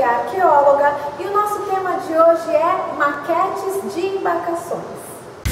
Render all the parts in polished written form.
arqueóloga e o nosso tema de hoje é maquetes de embarcações.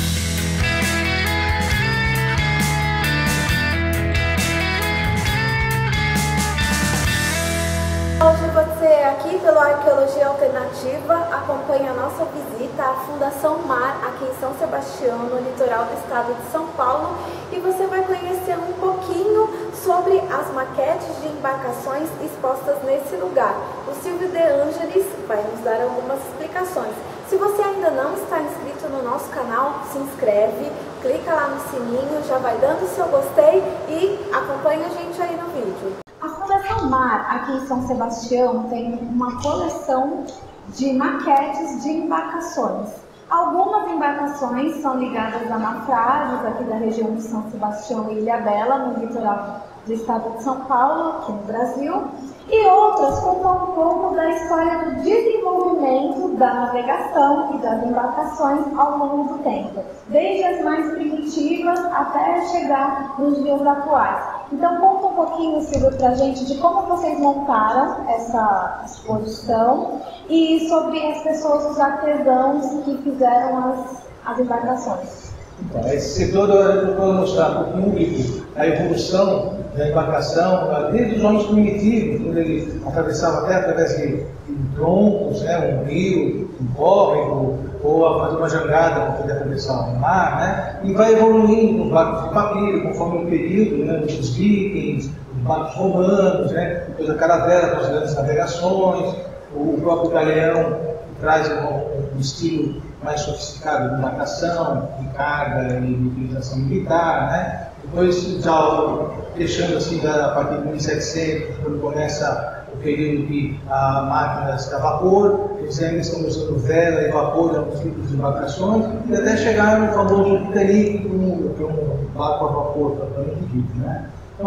Hoje você aqui pelo Arqueologia Alternativa acompanha a nossa visita à Fundação Mar aqui em São Sebastião, no litoral do estado de São Paulo, e você vai conhecer um pouquinho sobre as maquetes de embarcações expostas nesse lugar. O Silvio De Angelis vai nos dar algumas explicações. Se você ainda não está inscrito no nosso canal, se inscreve, clica lá no sininho, já vai dando o seu gostei e acompanha a gente aí no vídeo. A Fundação Mar, aqui em São Sebastião, tem uma coleção de maquetes de embarcações. Algumas embarcações são ligadas a naufrágios aqui da região de São Sebastião e Ilhabela, no litoral do estado de São Paulo, aqui no Brasil, e outras contam um pouco da história do desenvolvimento da navegação e das embarcações ao longo do tempo, desde as mais primitivas até chegar nos dias atuais. Então conta um pouquinho, Silvio, pra gente de como vocês montaram essa exposição e sobre as pessoas, os artesãos que fizeram as embarcações. Então, esse setor eu vou mostrar para o público a evolução da embarcação, desde os homens primitivos, quando eles atravessavam até através de troncos, um rio, um córrego, ou a fazer uma jangada para poder atravessar o mar, e vai evoluindo os barcos de papiro, conforme o período, os vikings, os barcos romanos, depois a caravela com as grandes navegações, o próprio galeão, que traz um estilo mais sofisticado de embarcação, de carga e de utilização militar, Depois, já deixando assim, a partir de 1700, quando começa o período de máquinas a vapor, eles ainda estão usando vela e vapor em alguns tipos de embarcações, e até chegar no famoso Titanic, que é um barco a vapor, propriamente dito. Então,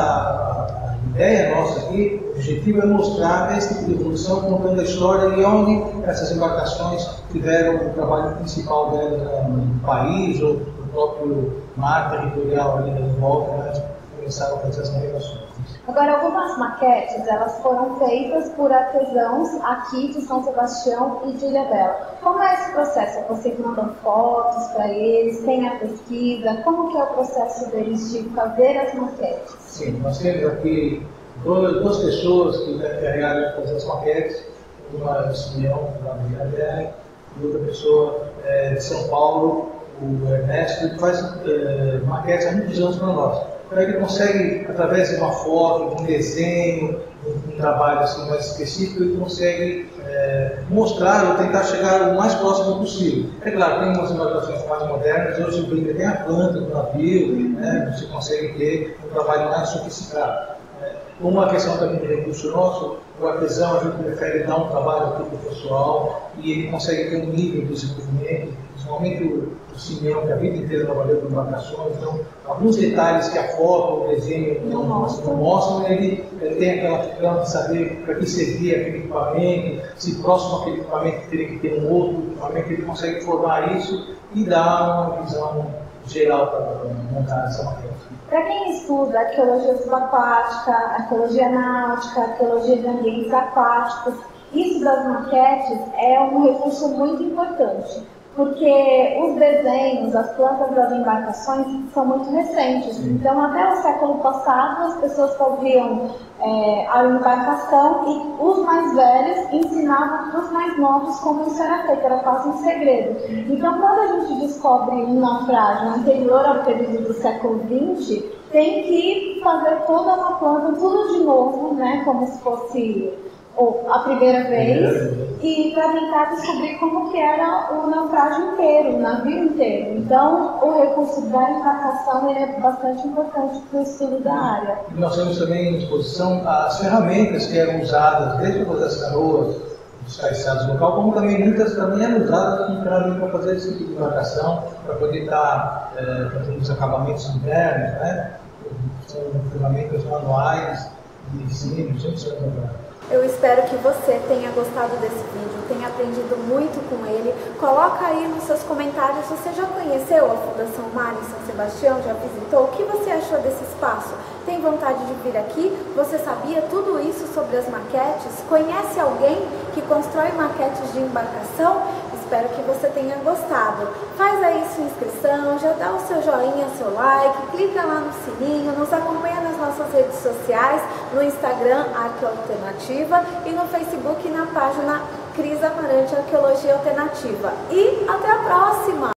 a ideia nossa aqui, o objetivo é mostrar esse tipo de evolução, contando a história de onde essas embarcações tiveram o trabalho principal delas no país ou no próprio mar territorial ali em volta, começaram a fazer as navegações. Agora, algumas maquetes, elas foram feitas por artesãos aqui de São Sebastião e de Ilhabela. Como é esse processo? Vocês mandam fotos para eles, tem a pesquisa? Como que é o processo deles de fazer as maquetes? Sim, nós temos aqui duas pessoas que encarregaram de fazer as maquetes, uma de Simeão, da Ilhabela, e outra pessoa de São Paulo, o Ernesto, que faz maquetes há muitos anos para nós. Então ele consegue, através de uma foto, de um desenho, um trabalho assim, mais específico, ele consegue mostrar ou tentar chegar o mais próximo possível. É claro, tem umas embarcações mais modernas, hoje o brinco tem a planta do navio, você consegue ter um trabalho mais sofisticado. Uma questão também de recurso nosso, o artesão, a gente prefere dar um trabalho aqui para o pessoal e ele consegue ter um nível de desenvolvimento, principalmente o Simeão, que a vida inteira trabalhou com embarcações, então alguns detalhes que a foto, o desenho não mostram, ele tem aquela questão de saber para que servia aquele equipamento, se próximo àquele equipamento teria que ter um outro equipamento, ele consegue formar isso e dar uma visão geral para montar essa maquete. Para quem estuda arqueologia subaquática, arqueologia náutica, arqueologia de ambientes aquáticos, isso das maquetes é um recurso muito importante, porque os desenhos, as plantas das embarcações são muito recentes. Então, até o século passado, as pessoas faziam a embarcação e os mais velhos ensinavam para os mais novos como isso era feito, era quase um segredo. Então, quando a gente descobre um naufrágio anterior ao período do século XX, tem que fazer toda uma planta, tudo de novo, como se fosse a primeira vez, e para tentar descobrir como que era o naufrágio inteiro, o navio inteiro. Então, o recurso da embarcação é bastante importante para o estudo da área. Nós temos também em exposição as ferramentas que eram usadas desde as canoas, dos caiçados local, como também muitas também eram usadas como ferramenta para fazer esse tipo de embarcação, para poder estar fazendo os acabamentos internos, São ferramentas manuais. e sim, sempre se encontrar. Eu espero que você tenha gostado desse vídeo, tenha aprendido muito com ele. Coloca aí nos seus comentários, você já conheceu a Fundação Mar em São Sebastião? Já visitou? O que você achou desse espaço? Tem vontade de vir aqui? Você sabia tudo isso sobre as maquetes? Conhece alguém que constrói maquetes de embarcação? Espero que você tenha gostado. Faz aí sua inscrição, já dá o seu joinha, seu like, clica lá no sininho, nos acompanha nas nossas redes sociais, no Instagram Arqueoalternativa e no Facebook na página Cris Amarante Arqueologia Alternativa. E até a próxima!